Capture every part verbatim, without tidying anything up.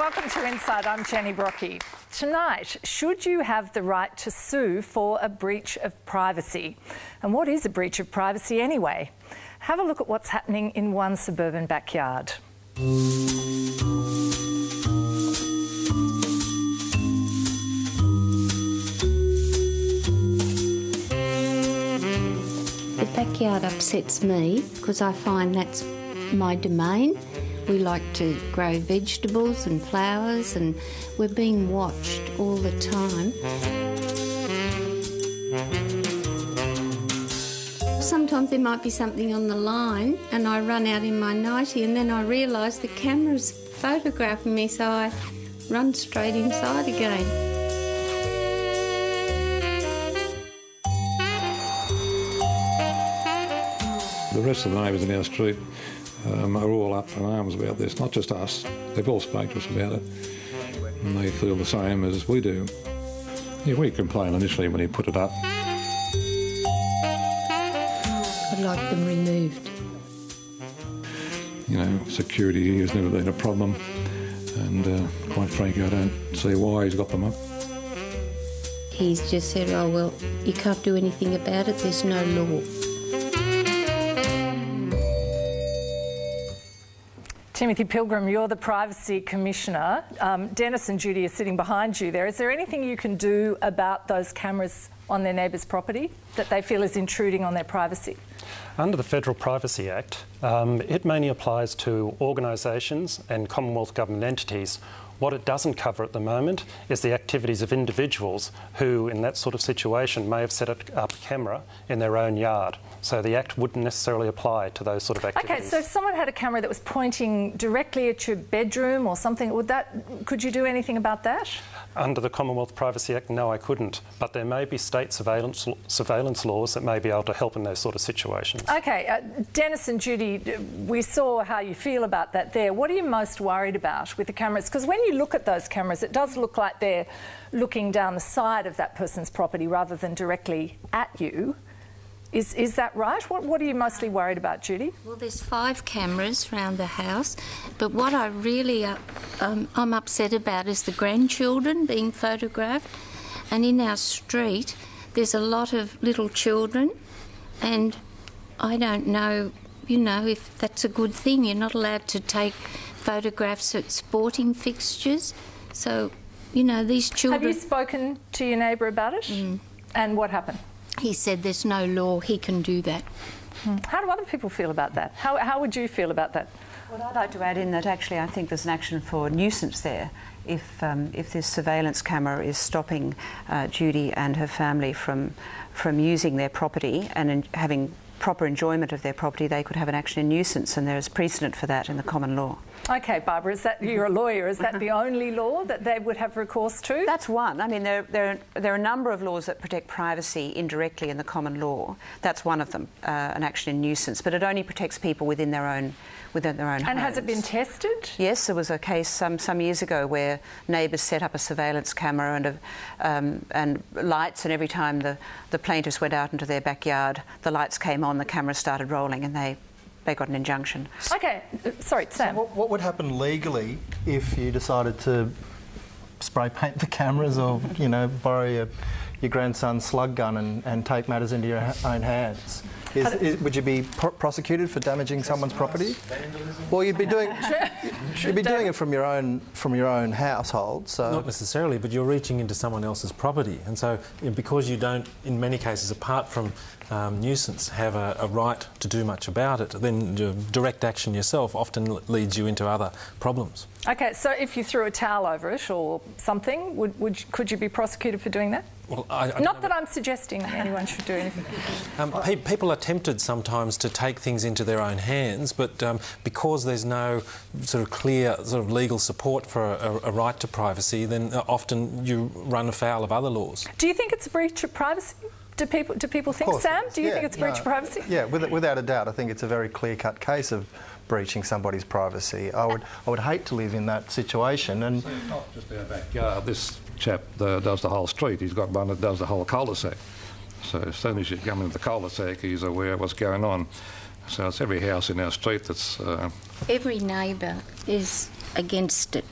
Welcome to Inside. I'm Jenny Brocky. Tonight, should you have the right to sue for a breach of privacy? And what is a breach of privacy anyway? Have a look at what's happening in one suburban backyard. The backyard upsets me because I find that's my domain. We like to grow vegetables and flowers and we're being watched all the time. Sometimes there might be something on the line and I run out in my nightie and then I realise the camera's photographing me, so I run straight inside again. The rest of the neighbours in our street um, are all up in arms about this, not just us. They've all spoken to us about it and they feel the same as we do. Yeah, we complained initially when he put it up. I'd like them removed. You know, security has never been a problem and uh, quite frankly I don't see why he's got them up. He's just said, oh well, you can't do anything about it, there's no law. Timothy Pilgrim, you're the Privacy Commissioner. Um, Dennis and Judy are sitting behind you there. Is there anything you can do about those cameras on their neighbour's property that they feel is intruding on their privacy? Under the Federal Privacy Act, um, it mainly applies to organisations and Commonwealth government entities. What it doesn't cover at the moment is the activities of individuals who, in that sort of situation, may have set up a camera in their own yard. So the Act wouldn't necessarily apply to those sort of activities. OK, so if someone had a camera that was pointing directly at your bedroom or something, would that, could you do anything about that? Under the Commonwealth Privacy Act, no, I couldn't. But there may be state surveillance, surveillance laws that may be able to help in those sort of situations. OK, uh, Dennis and Judy, we saw how you feel about that there. What are you most worried about with the cameras? Because when you look at those cameras, it does look like they're looking down the side of that person's property rather than directly at you. Is, is that right? What, what are you mostly worried about, Judy? Well, there's five cameras around the house, but what I really uh, um, I'm upset about is the grandchildren being photographed. And in our street, there's a lot of little children, and I don't know, you know, if that's a good thing. You're not allowed to take photographs at sporting fixtures. So, you know, these children... Have you spoken to your neighbour about it? Mm. And what happened? He said there's no law, he can do that. Hmm. How do other people feel about that? How, how would you feel about that? Well, I'd like to add in that actually I think there's an action for nuisance there. If, um, if this surveillance camera is stopping uh, Judy and her family from, from using their property and in, having proper enjoyment of their property, they could have an action in nuisance, and there is precedent for that in the common law. OK, Barbara, is that, you're a lawyer, is that the only law that they would have recourse to? That's one. I mean, there, there, there are a number of laws that protect privacy indirectly in the common law. That's one of them, uh, an action in nuisance, but it only protects people within their own within their own homes. And has it been tested? Yes, there was a case some, some years ago where neighbours set up a surveillance camera and, a, um, and lights, and every time the, the plaintiffs went out into their backyard, the lights came on, the camera started rolling, and they they got an injunction. OK, sorry, Sam. So what, what would happen legally if you decided to spray paint the cameras or, you know, borrow your, your grandson's slug gun and, and take matters into your ha own hands? Is, is, would you be pr prosecuted for damaging someone's property? Well, you'd be doing you'd be doing it from your own from your own household. So not necessarily, but you're reaching into someone else's property, and so you know, because you don't, in many cases, apart from um, nuisance, have a, a right to do much about it, then your direct action yourself often leads you into other problems. OK, so if you threw a towel over it or something, would, would could you be prosecuted for doing that? Well, I, I Not that I'm suggesting anyone should do anything. Um, pe people are tempted sometimes to take things into their own hands, but um, because there's no sort of clear sort of legal support for a, a right to privacy, then often you run afoul of other laws. Do you think it's a breach of privacy? Do people, do people think, Sam, do you yeah, think it's a breach no, of privacy? Yeah, with, without a doubt. I think it's a very clear-cut case of breaching somebody's privacy. I would, I would hate to live in that situation. And so it's not just our backyard. This chap uh, does the whole street. He's got one that does the whole cul-de-sac. So as soon as you come into the cul-de-sac, he's aware of what's going on. So it's every house in our street that's... Uh... Every neighbour is against it.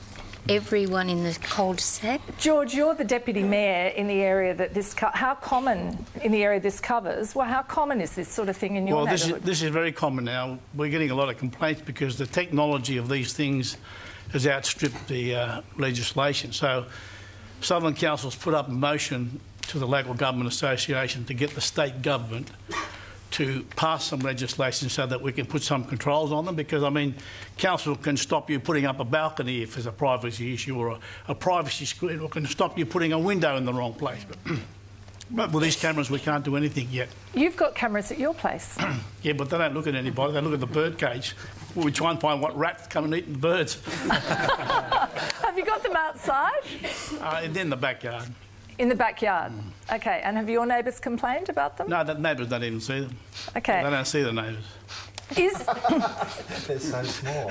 everyone in the cul-de-sac. George, you're the deputy mayor in the area that this... Co- how common in the area this covers? Well, how common is this sort of thing in your well, neighbourhood? Well, this is, this is very common now. We're getting a lot of complaints because the technology of these things has outstripped the uh, legislation. So Southern Council's put up a motion to the Local Government Association to get the state government to pass some legislation so that we can put some controls on them, because, I mean, council can stop you putting up a balcony if there's a privacy issue, or a, a privacy screen, or can stop you putting a window in the wrong place. But, but with these cameras, we can't do anything yet. You've got cameras at your place. Yeah, but they don't look at anybody. They look at the bird cage. We try and find what rat's come and eaten the birds. Have you got them outside? Uh, in the backyard. In the backyard? Mm. OK. And have your neighbours complained about them? No, the neighbours don't even see them. OK. They don't see the neighbours. Is They're so small.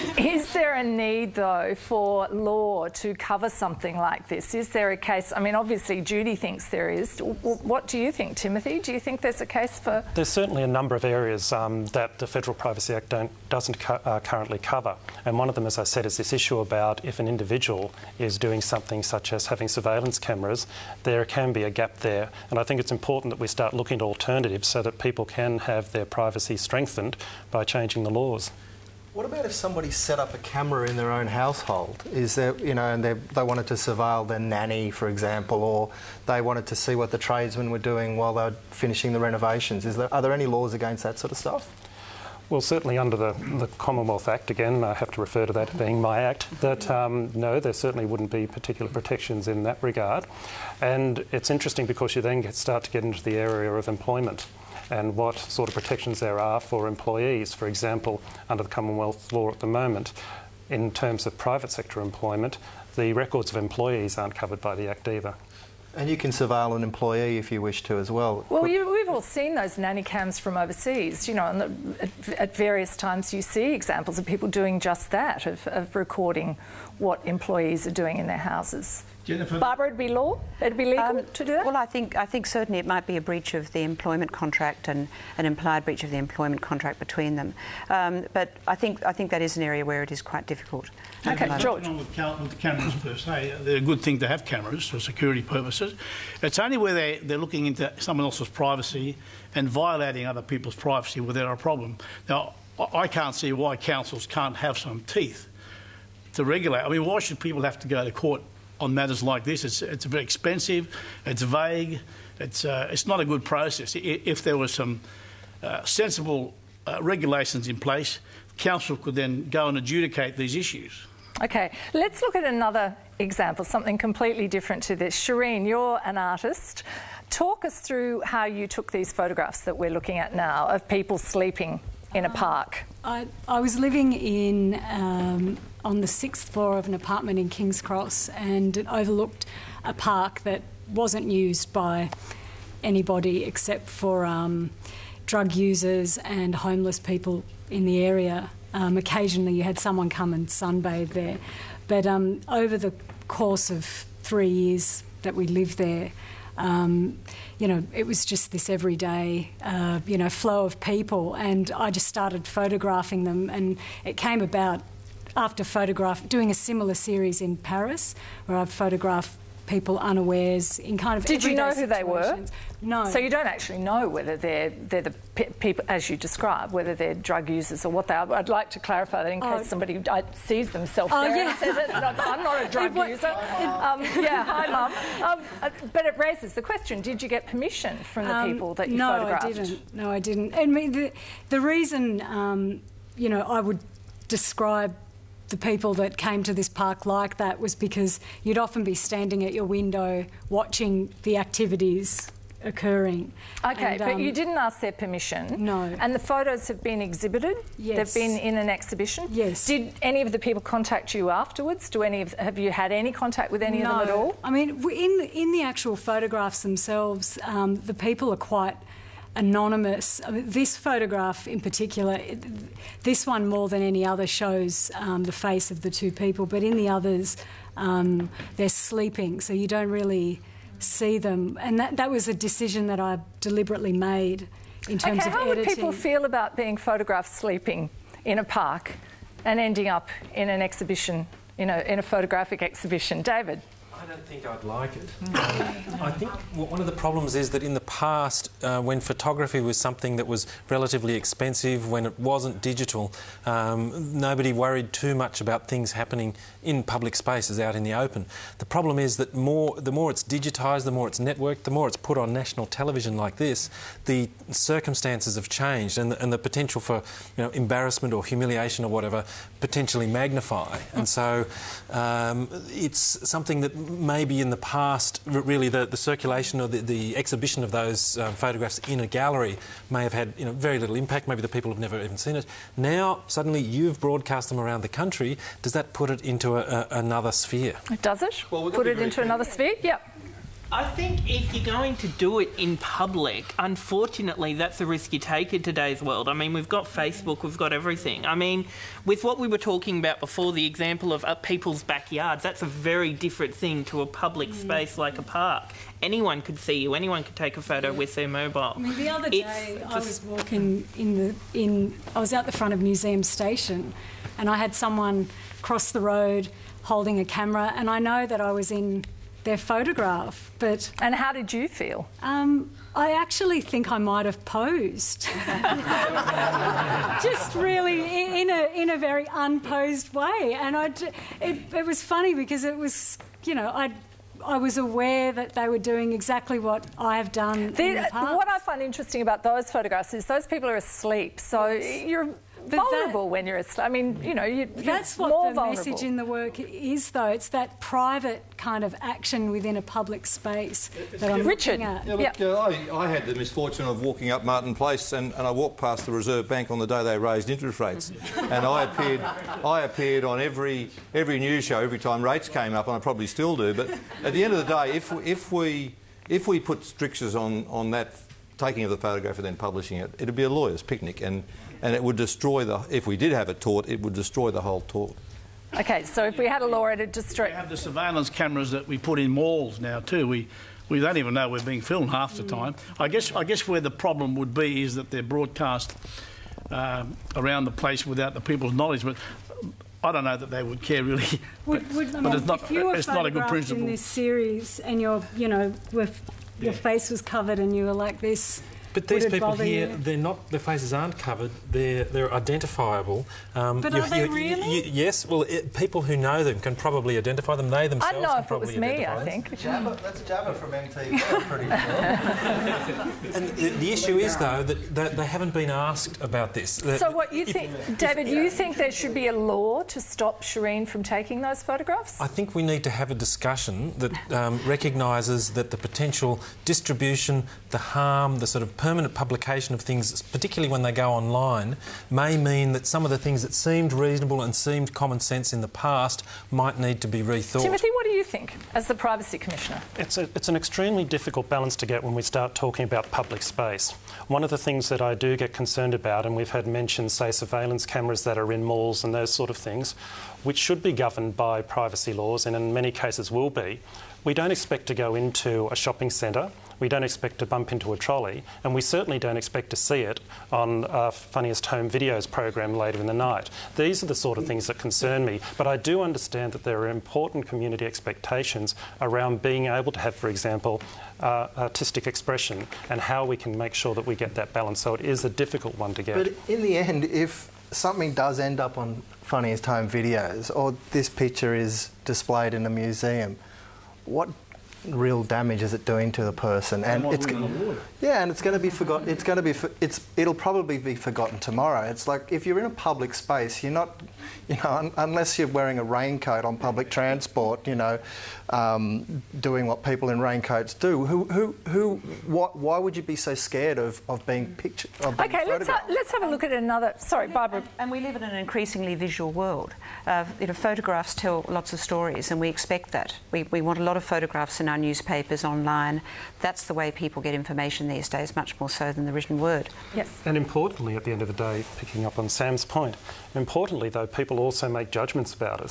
Is there a need, though, for law to cover something like this? Is there a case? I mean, obviously, Judy thinks there is. What do you think, Timothy? Do you think there's a case for... There's certainly a number of areas um, that the Federal Privacy Act don't, doesn't co- uh, currently cover. And one of them, as I said, is this issue about if an individual is doing something such as having surveillance cameras, there can be a gap there. And I think it's important that we start looking at alternatives so that people can have their privacy strengthened by changing the laws. What about if somebody set up a camera in their own household? Is there, you know, and they they wanted to surveil their nanny, for example, or they wanted to see what the tradesmen were doing while they were finishing the renovations? Is there, are there any laws against that sort of stuff? Well, certainly under the, the Commonwealth Act, again, I have to refer to that being my act, that um, no, there certainly wouldn't be particular protections in that regard. And it's interesting because you then get, start to get into the area of employment and what sort of protections there are for employees. For example, under the Commonwealth law at the moment, in terms of private sector employment, the records of employees aren't covered by the Act either. And you can surveil an employee if you wish to as well. Well, you, we've all seen those nanny cams from overseas, you know, and the, at, at various times you see examples of people doing just that, of, of recording what employees are doing in their houses. Jennifer? Barbara, it'd be law? It'd be legal Um, to do that? Well, I think I think certainly it might be a breach of the employment contract and an implied breach of the employment contract between them. Um, but I think I think that is an area where it is quite difficult. Okay, George. With, cam- with the cameras per se, they're a good thing to have cameras for security purposes. It's only where they, they're looking into someone else's privacy and violating other people's privacy where they're a problem. Now, I can't see why councils can't have some teeth to regulate. I mean, why should people have to go to court on matters like this? It's, it's very expensive, it's vague, it's, uh, it's not a good process. If there was some uh, sensible uh, regulations in place, council could then go and adjudicate these issues. OK, let's look at another example, something completely different to this. Shireen, you're an artist. Talk us through how you took these photographs that we're looking at now of people sleeping in a park. I, I was living in um, on the sixth floor of an apartment in King's Cross, and it overlooked a park that wasn't used by anybody except for um, drug users and homeless people in the area. Um, occasionally you had someone come and sunbathe there. But um, over the course of three years that we lived there, Um, you know, it was just this everyday, uh, you know, flow of people, and I just started photographing them, and it came about after photograph doing a similar series in Paris, where I've photographed people unawares in kind of. Did you know who situations. they were? No. So you don't actually know whether they're they're the pe- people as you describe, whether they're drug users or what they are. But I'd like to clarify that in case oh. somebody uh, sees themselves oh, there yeah. and says, it, no, "I'm not a drug it, user." Um, yeah, hi, Mum. Um, uh, but it raises the question: did you get permission from the um, people that you no, photographed? No, I didn't. No, I didn't. I mean, the the reason, um, you know, I would describe the people that came to this park like that was because you'd often be standing at your window watching the activities occurring. OK, and, but um, you didn't ask their permission? No. And the photos have been exhibited? Yes. They've been in an exhibition? Yes. Did any of the people contact you afterwards? Do any of, have you had any contact with any no. of them at all? I mean, in, in the actual photographs themselves, um, the people are quite anonymous. I mean, this photograph in particular, it, this one more than any other shows um, the face of the two people, but in the others um, they're sleeping, so you don't really see them. And that, that was a decision that I deliberately made in terms okay, of how editing. would people feel about being photographed sleeping in a park and ending up in an exhibition in a, in a photographic exhibition. David? I don't think I'd like it. Um, I think one of the problems is that in the past, uh, when photography was something that was relatively expensive, when it wasn't digital, um, nobody worried too much about things happening in public spaces out in the open. The problem is that more, the more it's digitised, the more it's networked, the more it's put on national television like this, the circumstances have changed, and the, and the potential for, you know, embarrassment or humiliation or whatever potentially magnify. And so um, it's something that maybe in the past, really the, the circulation or the, the exhibition of those um, photographs in a gallery may have had, you know, very little impact. Maybe the people have never even seen it. Now, suddenly you've broadcast them around the country. Does that put it into a, a, another sphere? Does it? Well, put it into another sphere? Yep. I think if you're going to do it in public, unfortunately, that's a risk you take in today's world. I mean, we've got Facebook, we've got everything. I mean, with what we were talking about before, the example of uh, people's backyards, that's a very different thing to a public mm. space like a park. Anyone could see you, anyone could take a photo yeah. with their mobile. I mean, the other day it's I was walking in the, in, I was out the front of Museum Station, and I had someone cross the road holding a camera, and I know that I was in their photograph, but... And how did you feel? Um, I actually think I might have posed. Just really in a, in a very unposed way. And I, it, it was funny because it was, you know, I I was aware that they were doing exactly what I have done the, in the past. What I find interesting about those photographs is those people are asleep, so yes. you're... But vulnerable that, when you're asleep. I mean, you know, you, that's you're what more the vulnerable. Message in the work is, though. It's that private kind of action within a public space that I'm Richard. looking at. Yeah, look, yep. uh, I, I had the misfortune of walking up Martin Place, and, and I walked past the Reserve Bank on the day they raised interest rates, and I appeared, I appeared on every every news show every time rates came up, and I probably still do. But at the end of the day, if if we if we put strictures on on that taking of the photograph and then publishing it, it'd be a lawyer's picnic, and. And it would destroy the... If we did have it taught, it would destroy the whole talk. OK, so if we had a law, it'd destroy... We have the surveillance cameras that we put in malls now too. We we don't even know we're being filmed half the time. I guess I guess where the problem would be is that they're broadcast um, around the place without the people's knowledge. But I don't know that they would care really. Would, but would, I but mean, it's not, if you were it's not a good principle. in this series and your, you know, with your yeah. face was covered and you were like this... But these people here, you? they're not. Their faces aren't covered. They're they're identifiable. Um, but you, are they you, really? You, yes. Well, it, people who know them can probably identify them. They themselves. I know can if it was me. I think. Jabba, that's Jabba from M T V. I'm pretty sure. And the, the issue is though that, that they haven't been asked about this. So what you think, if, David? You think there should be a law to stop Shireen from taking those photographs? I think we need to have a discussion that um, recognises that the potential distribution, the harm, the sort of permanent publication of things, particularly when they go online, may mean that some of the things that seemed reasonable and seemed common sense in the past might need to be rethought. Timothy, what do you think as the Privacy Commissioner? It's, a, it's an extremely difficult balance to get when we start talking about public space. One of the things that I do get concerned about, and we've had mentioned, say, surveillance cameras that are in malls and those sort of things, which should be governed by privacy laws and in many cases will be. We don't expect to go into a shopping centre, we don't expect to bump into a trolley, and we certainly don't expect to see it on our Funniest Home Videos program later in the night. These are the sort of things that concern me, but I do understand that there are important community expectations around being able to have, for example, uh, artistic expression and how we can make sure that we get that balance. So it is a difficult one to get. But in the end, if something does end up on Funniest Home Videos or this picture is displayed in a museum, what real damage is it doing to the person? And it's yeah, and it's going to be forgotten. It's going to be. It's. It'll probably be forgotten tomorrow. It's like if you're in a public space, you're not, you know, un unless you're wearing a raincoat on public transport, you know, um, doing what people in raincoats do. Who, who, who? What? Why would you be so scared of of being pictured? Of being okay, let's ha let's have a look at another. Sorry, Barbara. And, and we live in an increasingly visual world. Uh, you know, photographs tell lots of stories, and we expect that. We we want a lot of photographs in our newspapers, online. That's the way people get information these days, much more so than the written word. Yes. And importantly, at the end of the day, picking up on Sam's point, importantly though, people also make judgments about us.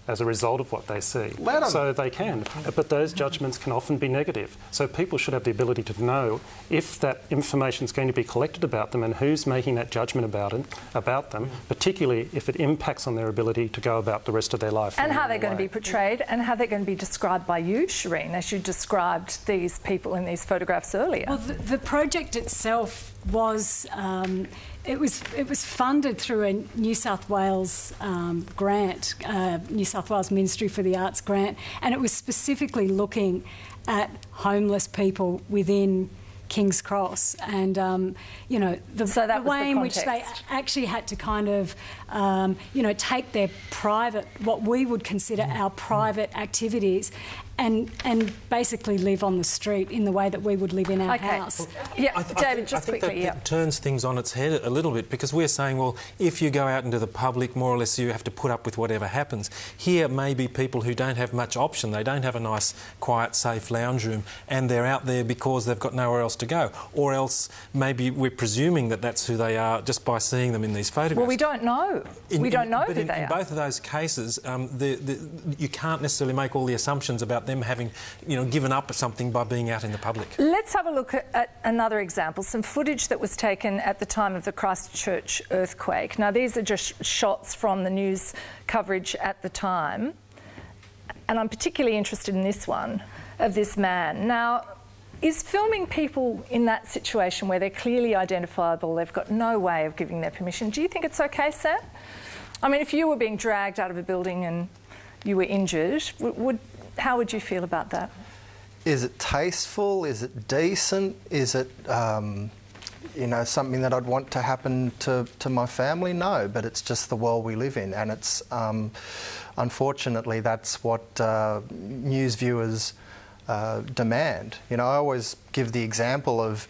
as a result of what they see. Let 'em. So they can. But those judgments can often be negative. So people should have the ability to know if that information is going to be collected about them and who's making that judgment about it, about them, particularly if it impacts on their ability to go about the rest of their life. And how they're going to be portrayed and how they're going to be described by you, Shireen, as you described these people in these photographs earlier. Well, the, the project itself was um, it was it was funded through a New South Wales um, grant, uh, New South Wales Ministry for the Arts grant, and it was specifically looking at homeless people within King's Cross, and um, you know the, so that the way was the in which they context. actually had to kind of um, you know take their private, what we would consider our private activities, and and basically live on the street in the way that we would live in our Okay. house. Yeah, I th- David, I think, just I think quickly. that, Yeah. that turns things on its head a little bit, because we're saying, well, if you go out into the public, more or less you have to put up with whatever happens. Here may be people who don't have much option. They don't have a nice, quiet, safe lounge room, and they're out there because they've got nowhere else to go. Or else maybe we're presuming that that's who they are just by seeing them in these photographs. Well, we don't know. In, we don't in, know but who in, they in are. both of those cases, um, the, the, you can't necessarily make all the assumptions about them having, you know, given up something by being out in the public. Let's have a look at, at another example, some footage that was taken at the time of the Christchurch earthquake. Now, these are just shots from the news coverage at the time, and I'm particularly interested in this one of this man. Now, is filming people in that situation where they're clearly identifiable, they've got no way of giving their permission, do you think it's okay, Sam? I mean, if you were being dragged out of a building and you were injured, would, would how would you feel about that? Is it tasteful? Is it decent? Is it, um, you know, something that I'd want to happen to, to my family? No, but it's just the world we live in, and it's um, unfortunately that's what uh, news viewers uh, demand. You know, I always give the example of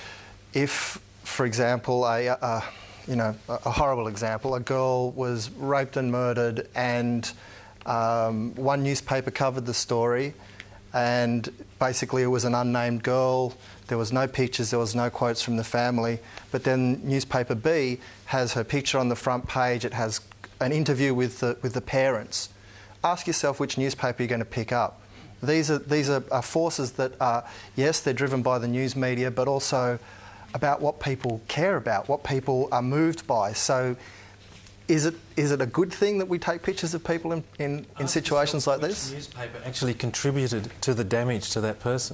if, for example, a, a you know, a horrible example, a girl was raped and murdered, and um, one newspaper covered the story. And basically it was an unnamed girl, there was no pictures, there was no quotes from the family, but then newspaper B has her picture on the front page, it has an interview with the, with the parents. Ask yourself which newspaper you're going to pick up. These are, these are, are forces that are, yes, they're driven by the news media, but also about what people care about, what people are moved by. So Is it is it a good thing that we take pictures of people in, in, in situations like this? Which newspaper actually contributed to the damage to that person?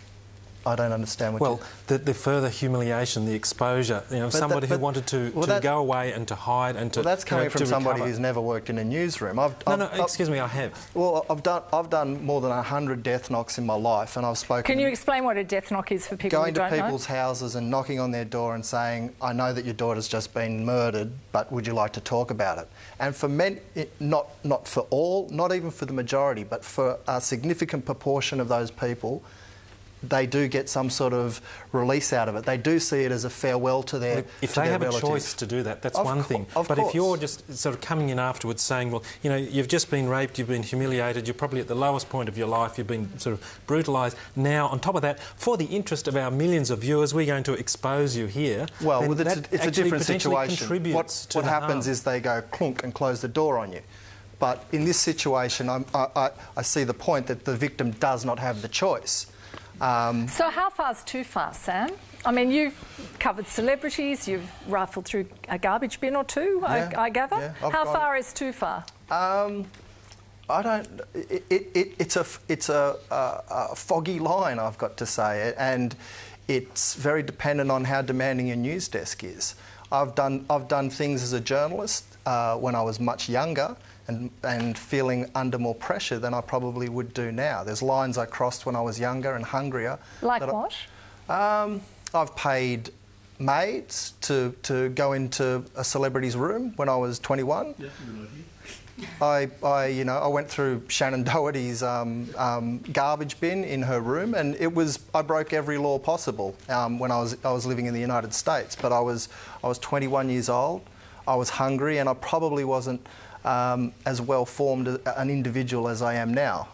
I don't understand what Well, you... the, the further humiliation, the exposure, you know, But somebody that- who but- wanted to, well, to that- go away and to hide and to... Well, that's you know, coming from to somebody recover. who's never worked in a newsroom. I've, No, I've, no, I've, excuse me, I have. Well, I've done I've done more than a hundred death knocks in my life, and I've spoken. Can you explain what a death knock is for people going who to don't know? people's houses and knocking on their door and saying, "I know that your daughter's just been murdered, but would you like to talk about it?" And for men, it, not not for all, not even for the majority, but for a significant proportion of those people, they do get some sort of release out of it. They do see it as a farewell to their Look, if to they their have relative. a choice to do that, that's Of one co- thing. of But if course. you're just sort of coming in afterwards saying, well, you know, you've just been raped, you've been humiliated, you're probably at the lowest point of your life, you've been sort of brutalised. Now, on top of that, for the interest of our millions of viewers, we're going to expose you here. Well, then well it's, that a, it's a actually different potentially situation. contributes What, to what the happens harm. is they go clunk and close the door on you. But in this situation, I'm, I, I, I see the point that the victim does not have the choice. Um, So how far's too far, Sam? I mean, you've covered celebrities, you've rifled through a garbage bin or two, Yeah, I, I gather. yeah, I've how gone- far is too far? Um, I don't. It, it, it, it's a it's a, a, a foggy line, I've got to say, and it's very dependent on how demanding your news desk is. I've done I've done things as a journalist uh, when I was much younger and and feeling under more pressure than I probably would do now. There's lines I crossed when I was younger and hungrier. Like that I- what? Um, I've paid maids to to go into a celebrity's room when I was twenty-one. Yeah, good idea. I, I, you know, I went through Shannon Doherty's um, um, garbage bin in her room, and it was I broke every law possible um, when I was I was living in the United States. But I was I was twenty-one years old. I was hungry, and I probably wasn't um, as well formed an individual as I am now.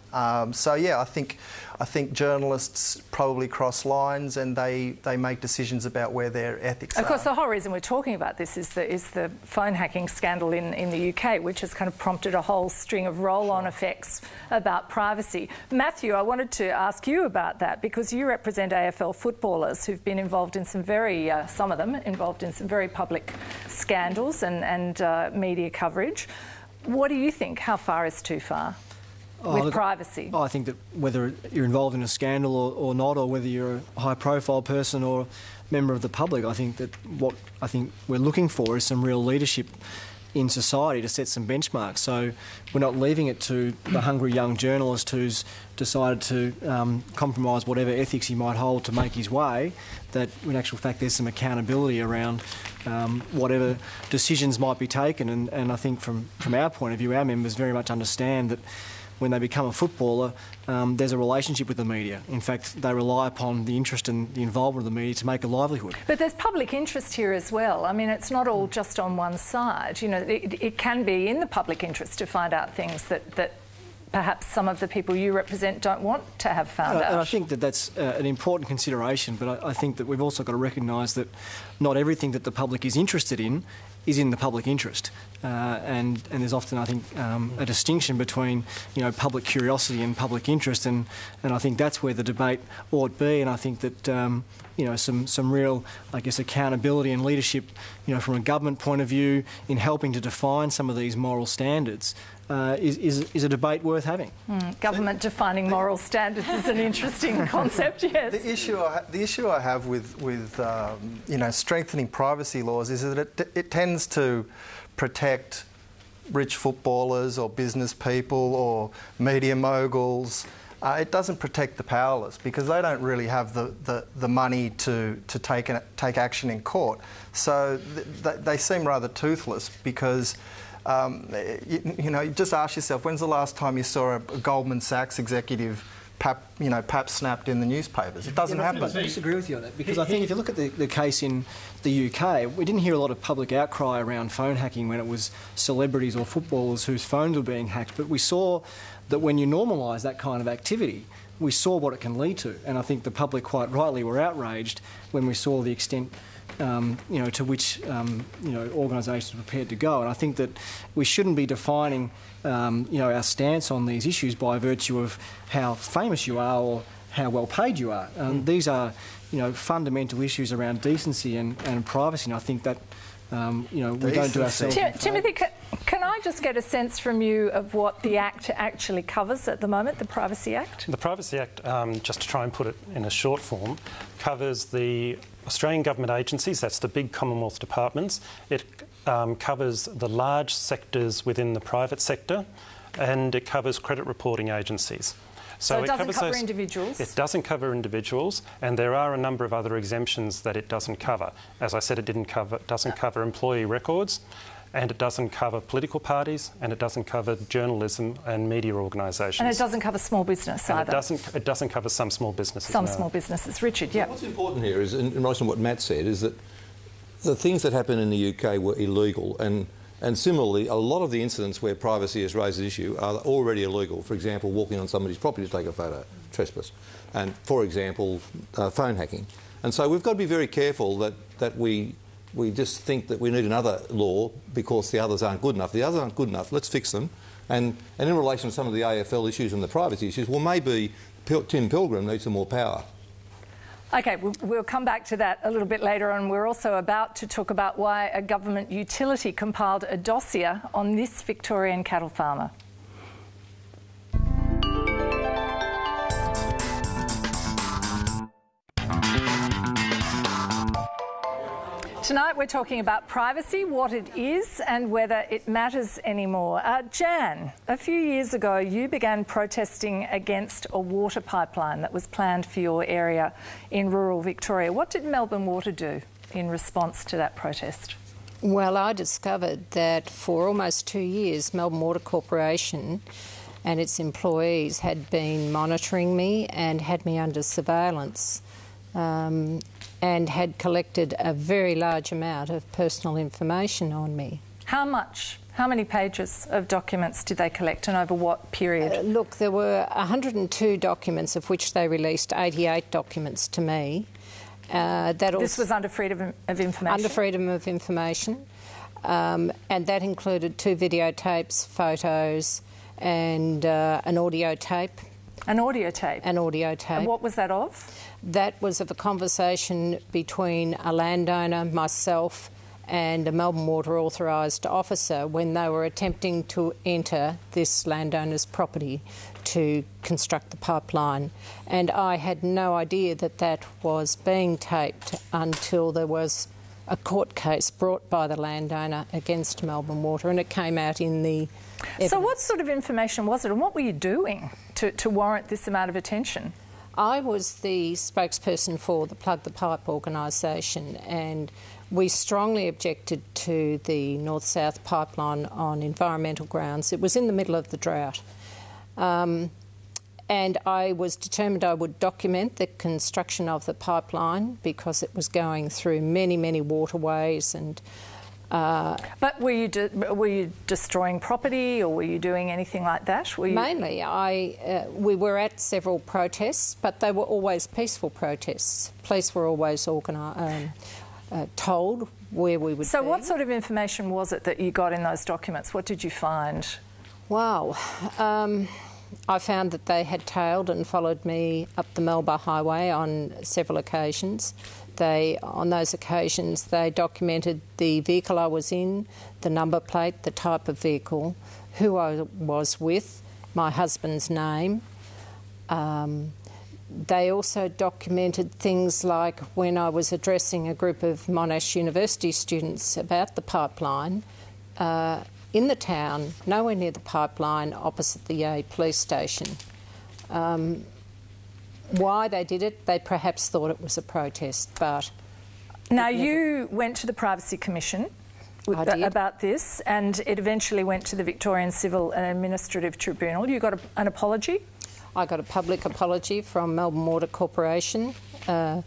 Um, so yeah, I think I think journalists probably cross lines and they, they make decisions about where their ethics are. Of course, the whole reason we're talking about this is the, is the phone hacking scandal in, in the U K, which has kind of prompted a whole string of roll-on effects about privacy. Matthew, I wanted to ask you about that because you represent A F L footballers who've been involved in some very, uh, some of them involved in some very public scandals and, and uh, media coverage. What do you think? How far is too far? Oh, with look, privacy? Oh, I think that whether you're involved in a scandal or, or not, or whether you're a high-profile person or member of the public, I think that what I think we're looking for is some real leadership in society to set some benchmarks. So we're not leaving it to the hungry young journalist who's decided to um, compromise whatever ethics he might hold to make his way, that in actual fact there's some accountability around um, whatever decisions might be taken. And, and I think from, from our point of view, our members very much understand that when they become a footballer, um, there's a relationship with the media. In fact, they rely upon the interest and the involvement of the media to make a livelihood. But there's public interest here as well. I mean, it's not all just on one side. You know, it, it can be in the public interest to find out things that, that perhaps some of the people you represent don't want to have found and, out. And I think that that's uh, an important consideration, but I, I think that we've also got to recognise that not everything that the public is interested in is in the public interest. Uh, and, and there's often, I think, um, a distinction between, you know, public curiosity and public interest, and, and I think that's where the debate ought be. And I think that, um, you know, some, some real, I guess, accountability and leadership, you know, from a government point of view in helping to define some of these moral standards uh, is, is, is a debate worth having. Mm, government defining moral standards is an interesting concept, yes. The issue I, ha the issue I have with, with um, you know, strengthening privacy laws is that it, it tends to protect rich footballers or business people or media moguls. Uh, it doesn't protect the powerless because they don't really have the, the, the money to, to take, an, take action in court. So th th they seem rather toothless because, um, you, you know, you just ask yourself, when's the last time you saw a, a Goldman Sachs executive pap, you know, pap snapped in the newspapers? It doesn't yeah, happen. I disagree with you on that because I think if you look at the, the case in the U K, we didn't hear a lot of public outcry around phone hacking when it was celebrities or footballers whose phones were being hacked, but we saw that when you normalise that kind of activity, we saw what it can lead to. And I think the public quite rightly were outraged when we saw the extent Um, you know, to which um, you know, organisations are prepared to go, and I think that we shouldn't be defining um, you know, our stance on these issues by virtue of how famous you are or how well paid you are. Um, mm. These are, you know, fundamental issues around decency and, and privacy, and I think that um, you know, we don't do ourselves. Tim Timothy, can, can I just get a sense from you of what the Act actually covers at the moment, the Privacy Act? The Privacy Act, um, just to try and put it in a short form, covers the Australian government agencies, that's the big Commonwealth departments. It um, covers the large sectors within the private sector, and it covers credit reporting agencies. So, so it, it doesn't cover those, individuals? It doesn't cover individuals, and there are a number of other exemptions that it doesn't cover. As I said, it didn't cover, it doesn't cover employee records, and it doesn't cover political parties, and it doesn't cover journalism and media organisations. And it doesn't cover small business and either? It doesn't, it doesn't cover some small businesses. Some no. small businesses. Richard, yeah. What's important here is, in, in relation to what Matt said, is that the things that happened in the U K were illegal, and, and similarly, a lot of the incidents where privacy has raised an issue are already illegal. For example, walking on somebody's property to take a photo, trespass, and, for example, uh, phone hacking. And so we've got to be very careful that, that we... We just think that we need another law because the others aren't good enough. The others aren't good enough. Let's fix them. And, and in relation to some of the A F L issues and the privacy issues, well, maybe Tim Pilgrim needs some more power. OK, we'll, we'll come back to that a little bit later on. We're also about to talk about why a government utility compiled a dossier on this Victorian cattle farmer. Tonight we're talking about privacy, what it is and whether it matters anymore. Uh, Jan, a few years ago you began protesting against a water pipeline that was planned for your area in rural Victoria. What did Melbourne Water do in response to that protest? Well, I discovered that for almost two years Melbourne Water Corporation and its employees had been monitoring me and had me under surveillance. Um, and had collected a very large amount of personal information on me. How much How many pages of documents did they collect and over what period? Uh, look, there were one hundred and two documents, of which they released eighty-eight documents to me. Uh, that this was under freedom of information? Under freedom of information. Um, and that included two videotapes, photos and uh, an audio tape. An audio tape? An audio tape. And what was that of? That was of a conversation between a landowner, myself and a Melbourne Water authorised officer when they were attempting to enter this landowner's property to construct the pipeline. And I had no idea that that was being taped until there was a court case brought by the landowner against Melbourne Water, and it came out in the evidence. So what sort of information was it, and what were you doing to, to warrant this amount of attention? I was the spokesperson for the Plug the Pipe organisation, and we strongly objected to the north-south pipeline on environmental grounds. It was in the middle of the drought. Um, and I was determined I would document the construction of the pipeline because it was going through many, many waterways and... Uh, but were you de were you destroying property, or were you doing anything like that? Were you... Mainly, I uh, we were at several protests, but they were always peaceful protests. Police were always organi um, uh, told where we would so be. What sort of information was it that you got in those documents? What did you find? Wow. Um, I found that they had tailed and followed me up the Melba Highway on several occasions. They, on those occasions, they documented the vehicle I was in, the number plate, the type of vehicle, who I was with, my husband's name. Um, they also documented things like when I was addressing a group of Monash University students about the pipeline, uh, in the town, nowhere near the pipeline, opposite the Yea police station. Um, Why they did it, they perhaps thought it was a protest, but... Now, you went to the Privacy Commission with the, about this, and it eventually went to the Victorian Civil and Administrative Tribunal. You got a, an apology? I got a public apology from Melbourne Water Corporation. Uh,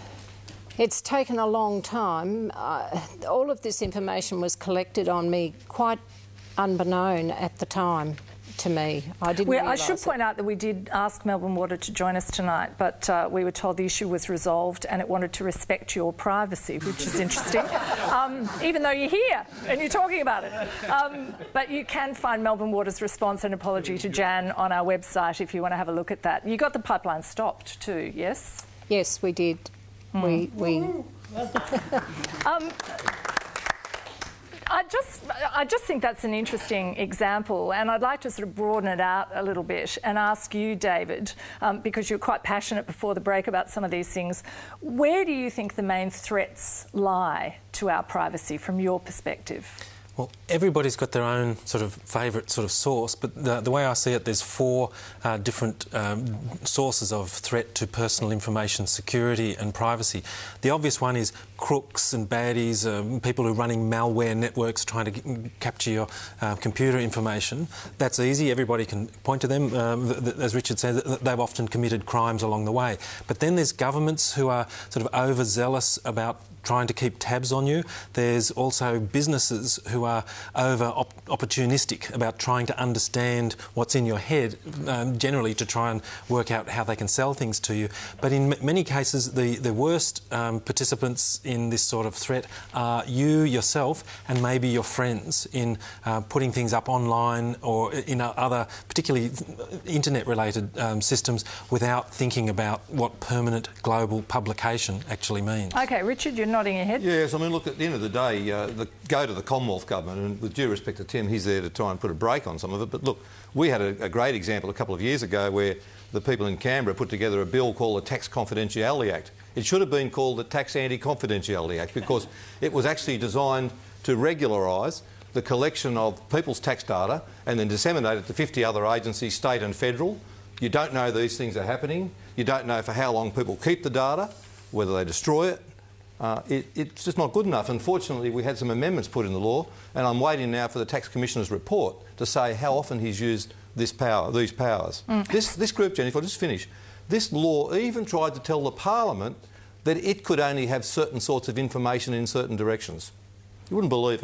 it's taken a long time. Uh, all of this information was collected on me quite unbeknown at the time. To me, I didn't well, I realise should it. point out that we did ask Melbourne Water to join us tonight, but uh, we were told the issue was resolved and it wanted to respect your privacy, which is interesting, um, even though you're here and you're talking about it. Um, but you can find Melbourne Water's response and apology to Jan on our website if you want to have a look at that. You got the pipeline stopped too, yes? Yes, we did. Mm. We... we um, I just, I just think that's an interesting example, and I'd like to sort of broaden it out a little bit and ask you, David, um, because you're quite passionate before the break about some of these things, where do you think the main threats lie to our privacy from your perspective? Well, everybody's got their own sort of favourite sort of source, but the, the way I see it, there's four uh, different um, sources of threat to personal information security and privacy. The obvious one is crooks and baddies, um, people who are running malware networks trying to get, capture your uh, computer information. That's easy, everybody can point to them. Um, th th as Richard said, th they've often committed crimes along the way. But then there's governments who are sort of overzealous about trying to keep tabs on you. There's also businesses who are over op opportunistic about trying to understand what's in your head, um, generally to try and work out how they can sell things to you. But in m many cases, the, the worst um, participants in this sort of threat are you, yourself, and maybe your friends in uh, putting things up online or in other, particularly internet-related um, systems, without thinking about what permanent global publication actually means. OK, Richard, you're nodding your head. Yes, I mean, look, at the end of the day, uh, the, go to the Commonwealth Government, and with due respect to Tim, he's there to try and put a brake on some of it. But look, we had a, a great example a couple of years ago where the people in Canberra put together a bill called the Tax Confidentiality Act. It should have been called the Tax Anti-Confidentiality Act because it was actually designed to regularise the collection of people's tax data and then disseminate it to fifty other agencies, state and federal. You don't know these things are happening. You don't know for how long people keep the data, whether they destroy it. Uh, it, it's just not good enough. Unfortunately, we had some amendments put in the law, and I'm waiting now for the Tax Commissioner's report to say how often he's used this power, these powers. Mm. This, this group, Jenny, if I just finish, this law even tried to tell the Parliament that it could only have certain sorts of information in certain directions. You wouldn't believe it.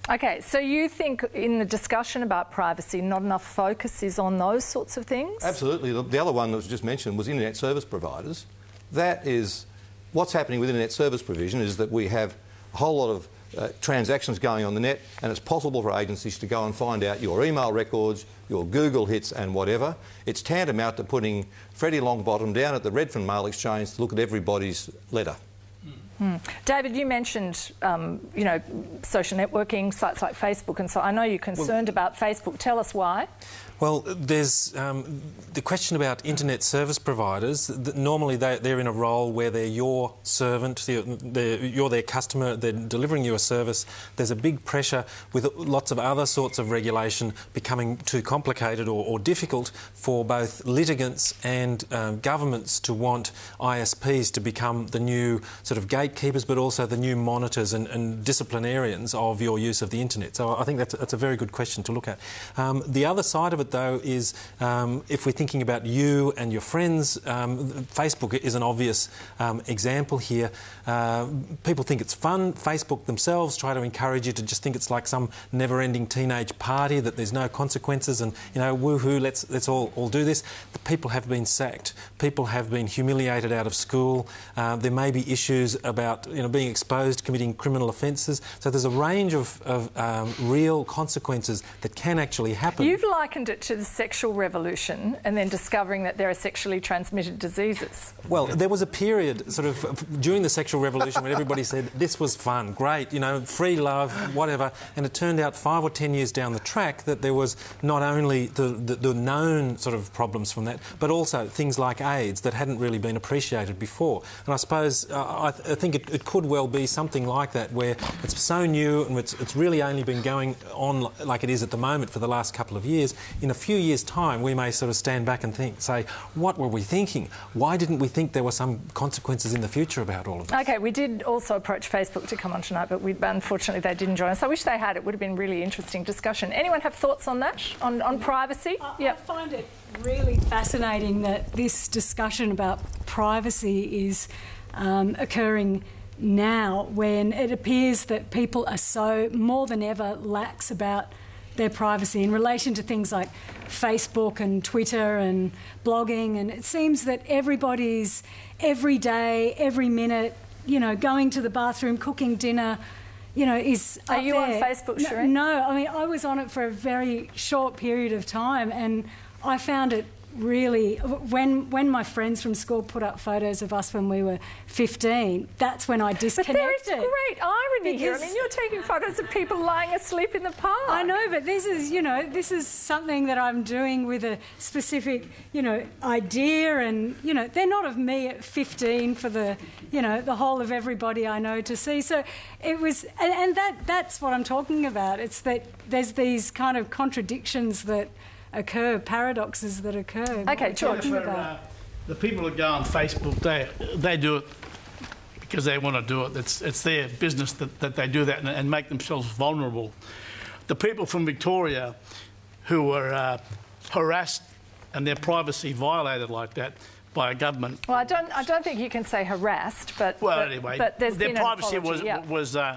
Okay, so you think in the discussion about privacy, not enough focus is on those sorts of things? Absolutely. The, the other one that was just mentioned was internet service providers. That is, what's happening with internet service provision is that we have a whole lot of uh, transactions going on the net, and it's possible for agencies to go and find out your email records, your Google hits and whatever. It's tantamount to putting Freddie Longbottom down at the Redfern Mail Exchange to look at everybody's letter. Hmm. David, you mentioned, um, you know, social networking, sites like Facebook, and so I know you're concerned well, about Facebook. Tell us why. Well, there's um, the question about internet service providers. Normally they, they're in a role where they're your servant, they're, they're, you're their customer, they're delivering you a service. There's a big pressure with lots of other sorts of regulation becoming too complicated or, or difficult for both litigants and um, governments to want I S Ps to become the new sort of gatekeepers, but also the new monitors and, and disciplinarians of your use of the internet. So I think that's, that's a very good question to look at. Um, the other side of it, though, is um, if we're thinking about you and your friends, um, Facebook is an obvious um, example here. Uh, people think it's fun. Facebook themselves try to encourage you to just think it's like some never-ending teenage party, that there's no consequences and, you know, woohoo, let's, let's all, all do this. The people have been sacked. People have been humiliated out of school. Uh, there may be issues about, you know, being exposed, committing criminal offences. So there's a range of, of um, real consequences that can actually happen. You've likened it to the sexual revolution and then discovering that there are sexually transmitted diseases. Well, there was a period sort of during the sexual revolution when everybody said this was fun, great, you know, free love, whatever, and it turned out five or ten years down the track that there was not only the, the, the known sort of problems from that, but also things like AIDS that hadn't really been appreciated before. And I suppose uh, I, th I think it, it could well be something like that, where it's so new and it's, it's really only been going on like it is at the moment for the last couple of years. In a few years' time, we may sort of stand back and think, say, what were we thinking? Why didn't we think there were some consequences in the future about all of this? OK, we did also approach Facebook to come on tonight, but we, unfortunately they didn't join us. I wish they had. It would have been really interesting discussion. Anyone have thoughts on that, on, on privacy? I, yep. I find it really fascinating that this discussion about privacy is um, occurring now, when it appears that people are so, more than ever, lax about their privacy in relation to things like Facebook and Twitter and blogging, and it seems that everybody's every day, every minute, you know, going to the bathroom, cooking dinner, you know, is Are up you there. on Facebook, Shireen? No, no, I mean, I was on it for a very short period of time, and I found it really, when when my friends from school put up photos of us when we were fifteen, that's when I disconnected. But there is great irony here. I mean, you're taking photos of people lying asleep in the park. I know, but this is, you know, this is something that I'm doing with a specific, you know, idea, and, you know, they're not of me at fifteen for the, you know, the whole of everybody I know to see. So it was, and, and that that's what I'm talking about. It's that there's these kind of contradictions that occur, paradoxes that occur. Okay, George. Uh, the people that go on Facebook, they they do it because they want to do it. It's it's their business that, that they do that and, and make themselves vulnerable. The people from Victoria who were uh, harassed and their privacy violated like that by a government. Well, I don't I don't think you can say harassed, but well, but, anyway, but there's their been privacy an apology, was yeah. was uh,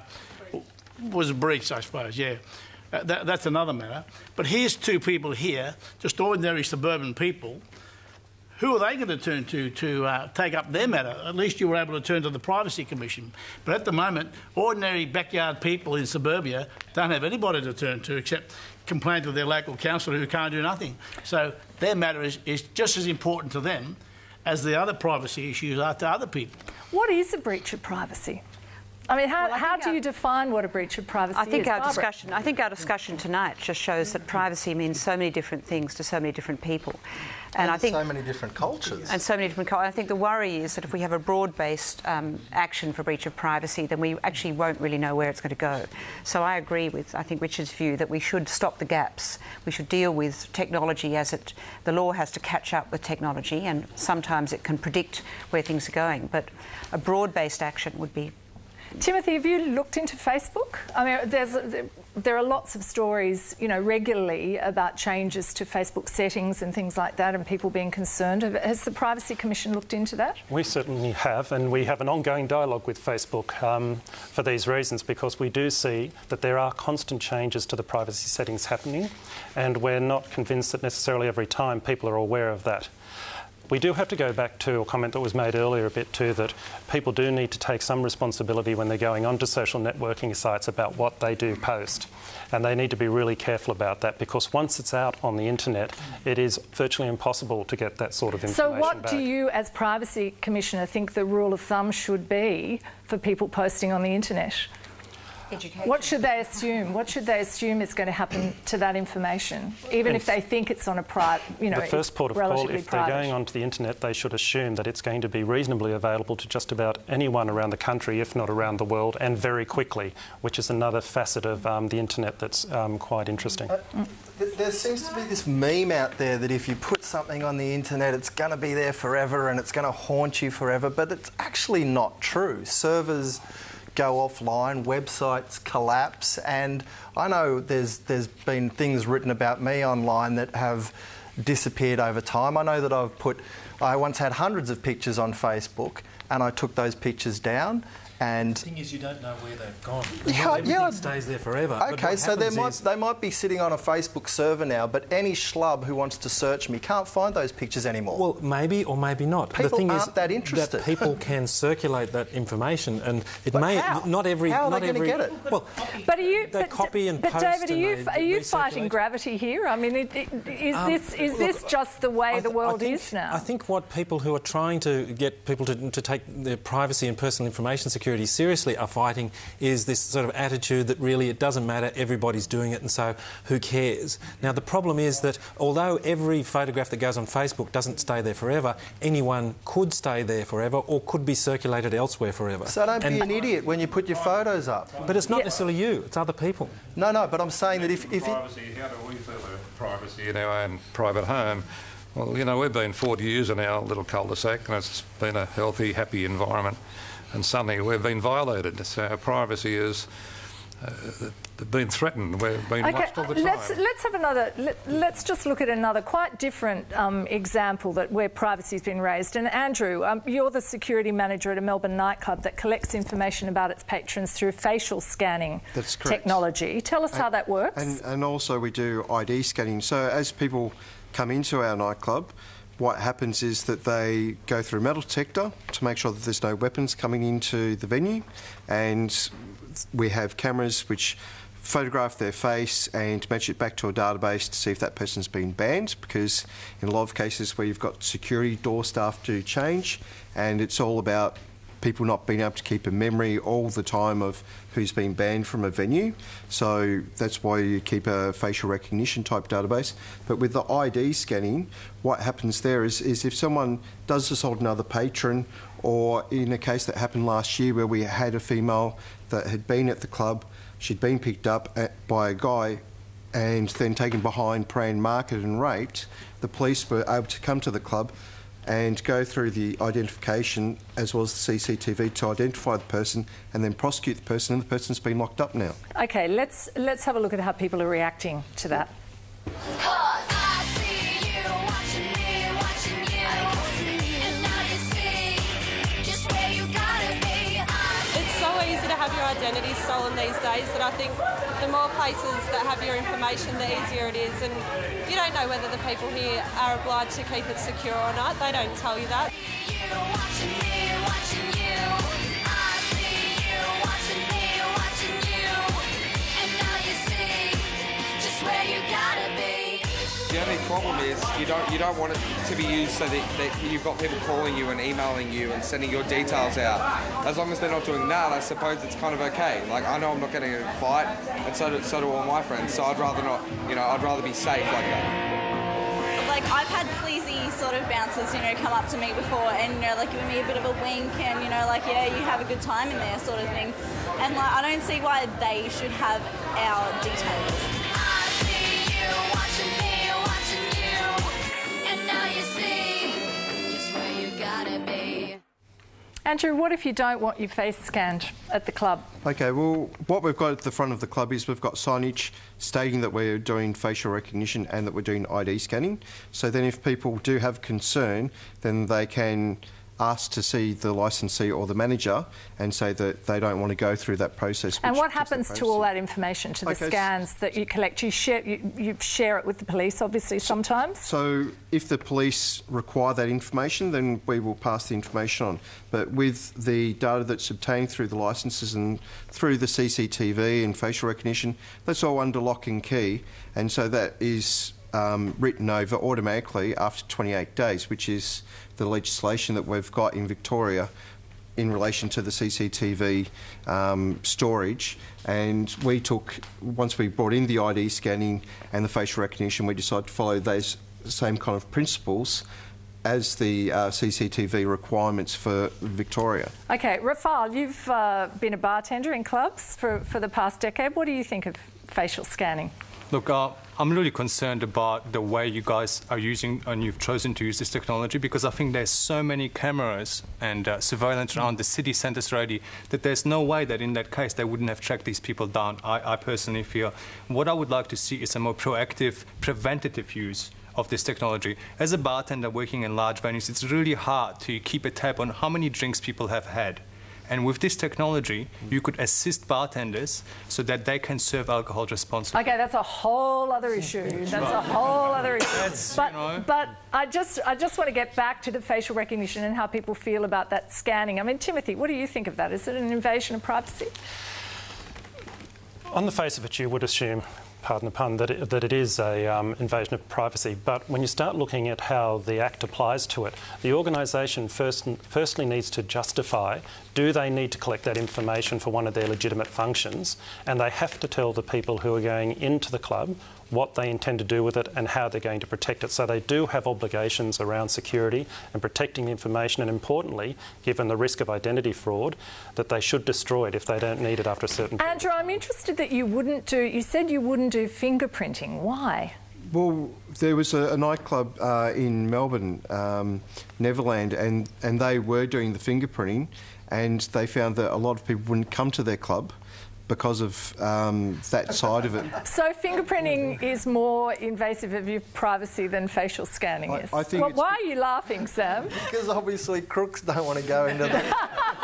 was breached, I suppose. Yeah. Uh, that, that's another matter. But here's two people here, just ordinary suburban people. Who are they going to turn to to uh, take up their matter? At least you were able to turn to the Privacy Commission. But at the moment, ordinary backyard people in suburbia don't have anybody to turn to except complain to their local councillor who can't do nothing. So their matter is, is just as important to them as the other privacy issues are to other people. What is a breach of privacy? I mean, how, well, I how do our, you define what a breach of privacy I think is? our Barbara? discussion. I think our discussion tonight just shows that privacy means so many different things to so many different people, and, and I think so many different cultures. And so many different cultures. I think the worry is that if we have a broad-based um, action for breach of privacy, then we actually won't really know where it's going to go. So I agree with, I think, Richard's view that we should stop the gaps. We should deal with technology as it. The law has to catch up with technology, and sometimes it can predict where things are going. But a broad-based action would be Timothy, have you looked into Facebook? I mean, there's there are lots of stories, you know, regularly about changes to Facebook settings and things like that, and people being concerned. Has the Privacy Commission looked into that? We certainly have, and we have an ongoing dialogue with Facebook um, for these reasons, because we do see that there are constant changes to the privacy settings happening, and we're not convinced that necessarily every time people are aware of that. We do have to go back to a comment that was made earlier a bit too, that people do need to take some responsibility when they're going onto social networking sites about what they do post. And they need to be really careful about that, because once it's out on the internet, it is virtually impossible to get that sort of information So what back. do you, as Privacy Commissioner, think the rule of thumb should be for people posting on the internet? Education. What should they assume? What should they assume is going to happen to that information, even And if they think it's on a private, you know, the first port of call, relatively if they're private? going onto the internet, they should assume that it's going to be reasonably available to just about anyone around the country, if not around the world, and very quickly, which is another facet of um, the internet that's um, quite interesting. Uh, th- there seems to be this meme out there that if you put something on the internet, it's going to be there forever and it's going to haunt you forever, but it's actually not true. Servers go offline, websites collapse, and I know there's there's been things written about me online that have disappeared over time. I know that I've put, I once had hundreds of pictures on Facebook and I took those pictures down. And the thing is, you don't know where they've gone. Yeah, Not everything yeah. stays there forever. But Okay, what so they happens might is- they might be sitting on a Facebook server now, but any schlub who wants to search me can't find those pictures anymore. Well, maybe or maybe not. People the thing aren't is that interested. that people can circulate that information, and it But may how? not every How are not they gonna every get it? well. But are you? They but, copy and but post David, are and you they are you fighting recirculate. gravity here? I mean, it, it, is Um, this is look, this just the way I the th- world I think, is now? I think what people who are trying to get people to, to take their privacy and personal information security seriously are fighting is this sort of attitude that really it doesn't matter, everybody's doing it, and so who cares? Now, the problem is that although every photograph that goes on Facebook doesn't stay there forever, anyone could stay there forever or could be circulated elsewhere forever. So don't And- be an idiot when you put your photos up. But it's not Yeah. necessarily you, it's other people. No, no, but I'm saying that if... if it, Privacy, how do we feel about privacy in our own private home? Well, you know, we've been forty years in our little cul-de-sac and it's been a healthy, happy environment, and suddenly we've been violated. So our privacy is uh, been threatened. We've been Okay, watched all the time. let's let's have another. Let, let's just look at another quite different um, example that where privacy's been raised. And Andrew, um, you're the security manager at a Melbourne nightclub that collects information about its patrons through facial scanning That's correct. technology. Tell us and, how that works. And, and also we do I D scanning. So as people come into our nightclub, what happens is that they go through a metal detector to make sure that there's no weapons coming into the venue, and we have cameras which photograph their face and match it back to a database to see if that person's been banned, because in a lot of cases where you've got security, door staff do change, and it's all about people not being able to keep a memory all the time of who's been banned from a venue. So that's why you keep a facial recognition type database. But with the I D scanning, what happens there is, is if someone does assault another patron, or in a case that happened last year where we had a female that had been at the club, she'd been picked up at, by a guy and then taken behind, prey marketed and raped, the police were able to come to the club and go through the identification as well as the C C T V to identify the person and then prosecute the person, and the person's been locked up now. Okay, let's let's have a look at how people are reacting to that. It's so easy to have your identity stolen these days that I think the more places that have your information, the easier it is. And you don't know whether the people here are obliged to keep it secure or not. They don't tell you that. The only problem is you don't you don't want it to be used so that, that you've got people calling you and emailing you and sending your details out. As long as they're not doing that, I suppose it's kind of okay. Like, I know I'm not getting in a fight, and so do, so do all my friends. So I'd rather not, you know, I'd rather be safe like that. Like, I've had sleazy sort of bouncers, you know, come up to me before and, you know, like giving me a bit of a wink and, you know, like, yeah, you have a good time in there sort of thing. And, like, I don't see why they should have our details. Andrew, what if you don't want your face scanned at the club? Okay, well, what we've got at the front of the club is we've got signage stating that we're doing facial recognition and that we're doing I D scanning. So then if people do have concern, then they can ask to see the licensee or the manager and say that they don't want to go through that process. And what happens to all that information, to the Okay, scans that you collect? You share, you, you share it with the police, obviously, sometimes? So if the police require that information, then we will pass the information on. But with the data that's obtained through the licences and through the C C T V and facial recognition, that's all under lock and key, and so that is um, written over automatically after twenty-eight days, which is the legislation that we've got in Victoria in relation to the C C T V um, storage. And we took, once we brought in the I D scanning and the facial recognition, we decided to follow those same kind of principles as the uh, C C T V requirements for Victoria. OK, Rafal, you've uh, been a bartender in clubs for, for the past decade. What do you think of facial scanning? Look, uh, I'm really concerned about the way you guys are using and you've chosen to use this technology, because I think there's so many cameras and uh, surveillance around the city centres already that there's no way that in that case they wouldn't have tracked these people down. I, I personally feel what I would like to see is a more proactive, preventative use of this technology. As a bartender working in large venues, it's really hard to keep a tab on how many drinks people have had. And with this technology, you could assist bartenders so that they can serve alcohol responsibly. OK, that's a whole other issue. That's a whole other issue. That's, but you know, but I just I just want to get back to the facial recognition and how people feel about that scanning. I mean, Timothy, what do you think of that? Is it an invasion of privacy? On the face of it, you would assume, pardon the pun, that it, that it is a um, invasion of privacy. But when you start looking at how the Act applies to it, the organisation first, firstly needs to justify, do they need to collect that information for one of their legitimate functions? And they have to tell the people who are going into the club what they intend to do with it and how they're going to protect it. So they do have obligations around security and protecting the information, and importantly, given the risk of identity fraud, that they should destroy it if they don't need it after a certain period. Andrew, I'm interested that you wouldn't do, you said you wouldn't do fingerprinting. Why? Well, there was a, a nightclub uh, in Melbourne, um, Neverland, and, and they were doing the fingerprinting, and they found that a lot of people wouldn't come to their club because of um, that side of it. So fingerprinting is more invasive of your privacy than facial scanning I, is? I think well, why are you laughing, Sam? Because obviously crooks don't want to go into that.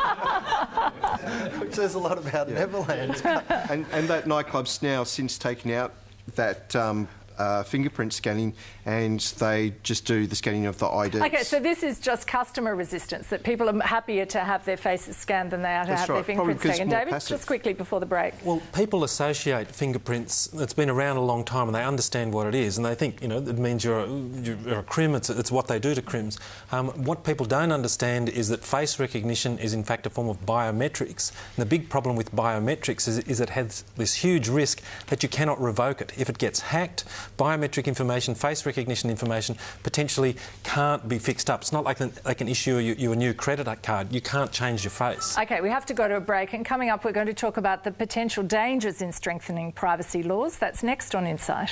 Which says a lot about yeah. Neverland. and, and that nightclub's now since taken out that um, uh, fingerprint scanning, and they just do the scanning of the I Ds. OK, so this is just customer resistance, that people are happier to have their faces scanned than they are to That's have right. their fingerprints taken. David, passive. just quickly before the break. Well, people associate fingerprints, it's been around a long time and they understand what it is, and they think, you know, it means you're a, you're a crim, it's, it's what they do to crims. Um, what people don't understand is that face recognition is in fact a form of biometrics. And the big problem with biometrics is, is it has this huge risk that you cannot revoke it. If it gets hacked, biometric information, face recognition information potentially can't be fixed up. It's not like, an, like an issue you, you a new credit card. You can't change your face. OK, we have to go to a break, and coming up we're going to talk about the potential dangers in strengthening privacy laws. That's next on Insight.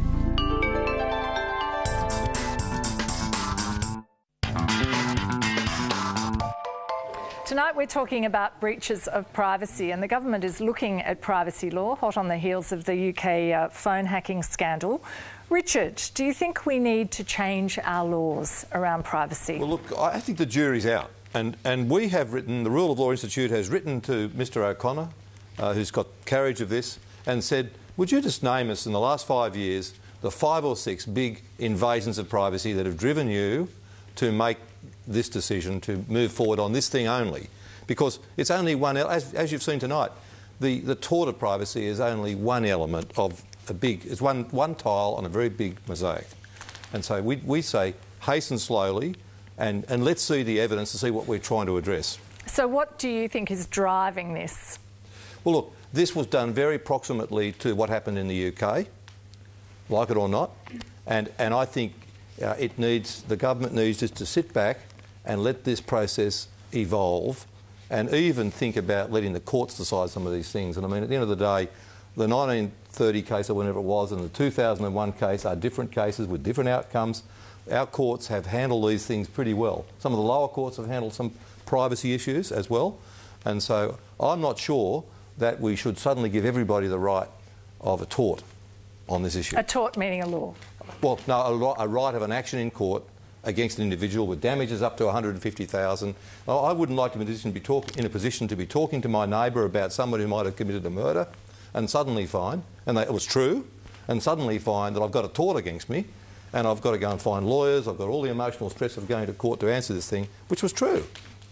Tonight we're talking about breaches of privacy, and the government is looking at privacy law, hot on the heels of the U K uh, phone hacking scandal. Richard, do you think we need to change our laws around privacy? Well, look, I think the jury's out. And, and we have written, the Rule of Law Institute has written to Mister O'Connor, uh, who's got carriage of this, and said, would you just name us in the last five years the five or six big invasions of privacy that have driven you to make this decision to move forward on this thing only? Because it's only one, as, as you've seen tonight, the, the tort of privacy is only one element of a big, it's one, one tile on a very big mosaic. And so we, we say hasten slowly and, and let's see the evidence to see what we're trying to address. So what do you think is driving this? Well, look, this was done very proximately to what happened in the U K, like it or not, and, and I think uh, it needs, the government needs just to sit back and let this process evolve, and even think about letting the courts decide some of these things. And I mean, at the end of the day, the nineteen thirty case or whenever it was and the two thousand one case are different cases with different outcomes. Our courts have handled these things pretty well. Some of the lower courts have handled some privacy issues as well. And so I'm not sure that we should suddenly give everybody the right of a tort on this issue. A tort meaning a law? Well, no, a, a right of an action in court against an individual with damages up to one hundred fifty thousand dollars. I wouldn't like to be in a position to be, talk, in a position to be talking to my neighbour about somebody who might have committed a murder and suddenly find, and they, it was true, and suddenly find that I've got a tort against me and I've got to go and find lawyers, I've got all the emotional stress of going to court to answer this thing, which was true.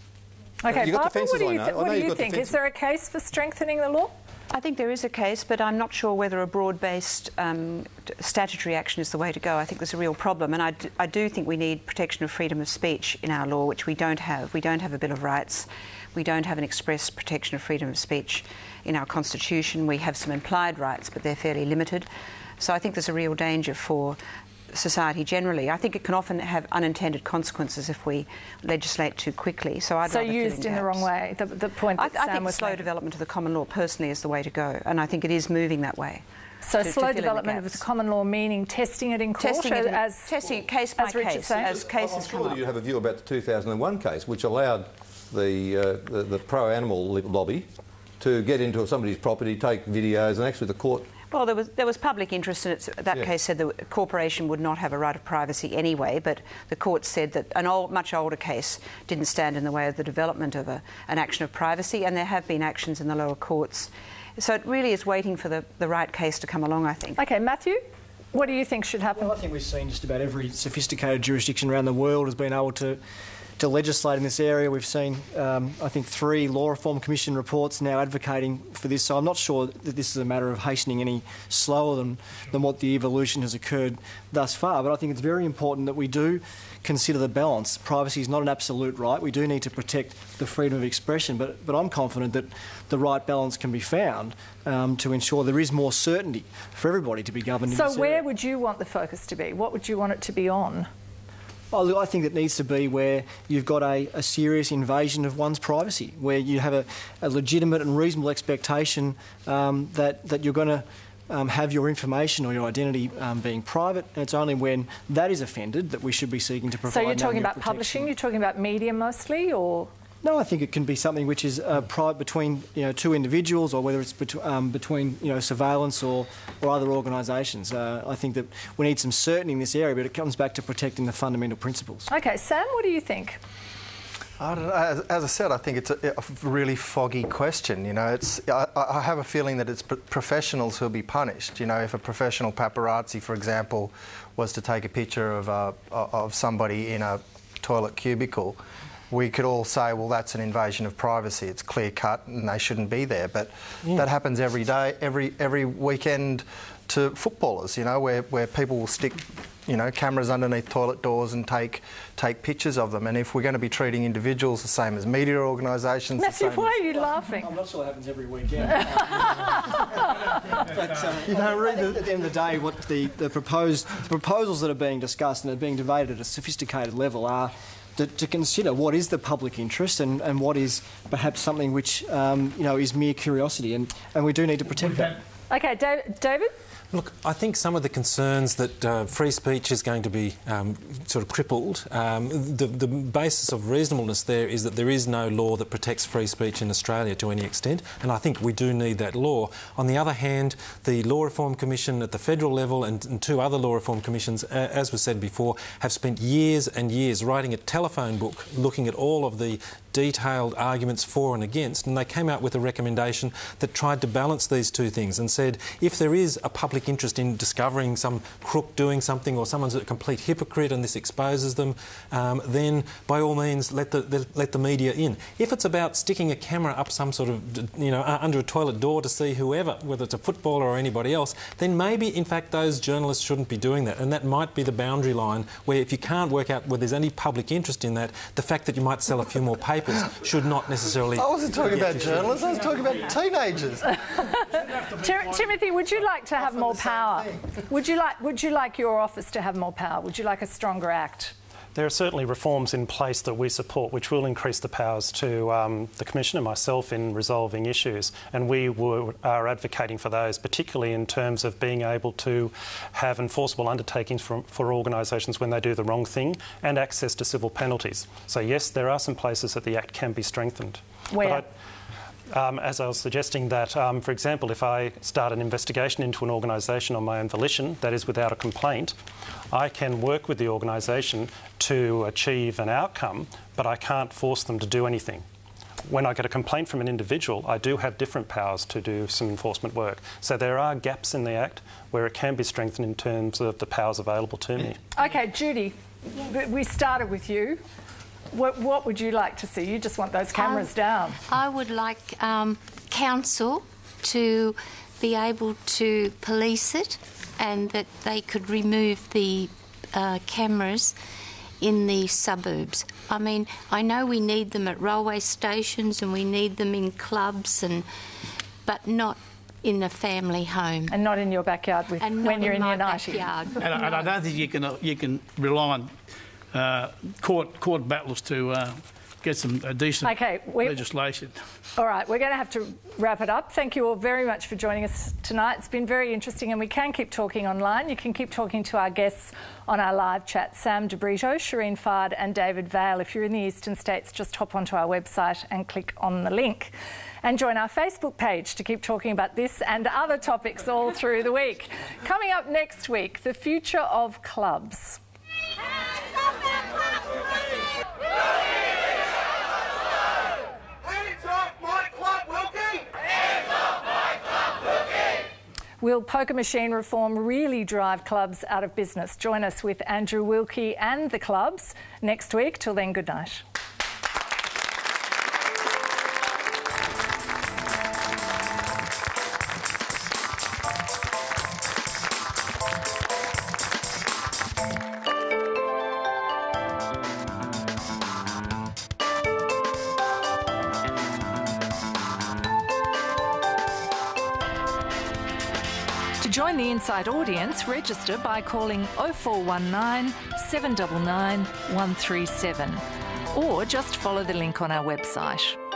Okay, you got Barbara, what do you, I th know. what I know do you've you got think? defences. Is there a case for strengthening the law? I think there is a case, but I'm not sure whether a broad-based um, statutory action is the way to go. I think there's a real problem, and I, d I do think we need protection of freedom of speech in our law, which we don't have. We don't have a Bill of Rights. We don't have an express protection of freedom of speech in our Constitution. We have some implied rights, but they're fairly limited. So I think there's a real danger for society generally. I think it can often have unintended consequences if we legislate too quickly. So I'd So rather used in the wrong way, the, the point that I, I Sam think was slow making. development of the common law personally is the way to go, and I think it is moving that way. So to, to slow fill in the development of gaps. the common law meaning testing it in court Testing it in- as testing it case by as Richard case, said? as cases I'm come sure that up. you have a view about the two thousand one case, which allowed the, uh, the, the pro-animal lobby to get into somebody's property, take videos, and actually the court... Well, there was there was public interest in it. That Yeah. case said the corporation would not have a right of privacy anyway, but the court said that an old, much older case didn't stand in the way of the development of a, an action of privacy, and there have been actions in the lower courts. So it really is waiting for the, the right case to come along, I think. Okay, Matthew, what do you think should happen? Well, I think we've seen just about every sophisticated jurisdiction around the world has been able to to legislate in this area. We've seen, um, I think, three Law Reform Commission reports now advocating for this, so I'm not sure that this is a matter of hastening any slower than, than what the evolution has occurred thus far, but I think it's very important that we do consider the balance. Privacy is not an absolute right. We do need to protect the freedom of expression, but, but I'm confident that the right balance can be found um, to ensure there is more certainty for everybody to be governed in So this where area. would you want the focus to be? What would you want it to be on? Oh, look, I think it needs to be where you've got a, a serious invasion of one's privacy, where you have a, a legitimate and reasonable expectation um, that, that you're going to um, have your information or your identity um, being private, and it's only when that is offended that we should be seeking to provide. So you're talking no about publishing, you're talking about media mostly, or...? No, I think it can be something which is uh, private between you know two individuals, or whether it's bet um, between you know surveillance or, or other organisations. Uh, I think that we need some certainty in this area, but it comes back to protecting the fundamental principles. Okay, Sam, what do you think? I don't know. As, as I said, I think it's a, a really foggy question. You know, it's. I, I have a feeling that it's p professionals who'll be punished. You know, if a professional paparazzi, for example, was to take a picture of uh, of somebody in a toilet cubicle, we could all say, well, that's an invasion of privacy. It's clear cut, and they shouldn't be there. But Mm. that happens every day, every every weekend to footballers. You know, where where people will stick, you know, cameras underneath toilet doors and take take pictures of them. And if we're going to be treating individuals the same as media organisations, the Matthew, same why as- are you laughing? I'm not sure it happens every weekend. But um, you know, really, at the end of the day, what the, the proposed the proposals that are being discussed and are being debated at a sophisticated level are to, to consider what is the public interest and, and what is perhaps something which um, you know is mere curiosity, and, and we do need to protect that. Okay, David? David? Look, I think some of the concerns that uh, free speech is going to be um, sort of crippled, um, the, the basis of reasonableness there is that there is no law that protects free speech in Australia to any extent, and I think we do need that law. On the other hand, the Law Reform Commission at the federal level and, and two other Law Reform Commissions, uh, as was said before, have spent years and years writing a telephone book looking at all of the detailed arguments for and against, and they came out with a recommendation that tried to balance these two things and said if there is a public interest in discovering some crook doing something or someone's a complete hypocrite and this exposes them, um, then by all means let the, the let the media in. If it's about sticking a camera up some sort of, you know, under a toilet door to see whoever, whether it's a footballer or anybody else, then maybe in fact those journalists shouldn't be doing that, and that might be the boundary line where if you can't work out whether there's any public interest in that, the fact that you might sell a few more papers should not necessarily... I wasn't talking about journalists, I was talking about teenagers. Tim Timothy, would you like to have more power? Would you like Would you like your office to have more power? Would you like a stronger act? There are certainly reforms in place that we support which will increase the powers to um, the Commissioner, myself, in resolving issues, and we were, are advocating for those, particularly in terms of being able to have enforceable undertakings for, for organisations when they do the wrong thing, and access to civil penalties. So yes, there are some places that the Act can be strengthened. Where? But I, Um, as I was suggesting that, um, for example, if I start an investigation into an organisation on my own volition, that is without a complaint, I can work with the organisation to achieve an outcome, but I can't force them to do anything. When I get a complaint from an individual, I do have different powers to do some enforcement work. So there are gaps in the Act where it can be strengthened in terms of the powers available to me. OK, Judy, we started with you. What, what would you like to see? You just want those cameras I, down. I would like um, council to be able to police it, and that they could remove the uh, cameras in the suburbs. I mean, I know we need them at railway stations and we need them in clubs, and but not in a family home. And not in your backyard with, and when you're in, in my your nightie. backyard. And, I, and I don't think you can, uh, you can rely on uh, court, court battles to uh, get some uh, decent okay, legislation. All right, we're going to have to wrap it up. Thank you all very much for joining us tonight. It's been very interesting, and we can keep talking online. You can keep talking to our guests on our live chat, Sam DeBrito, Shireen Fard and David Vale. If you're in the eastern states, just hop onto our website and click on the link. And join our Facebook page to keep talking about this and other topics all through the week. Coming up next week, the future of clubs. Will poker machine reform really drive clubs out of business? Join us with Andrew Wilkie and the clubs next week. Till then, good night. To join the Inside audience, register by calling oh four one nine, seven nine nine, one three seven or just follow the link on our website.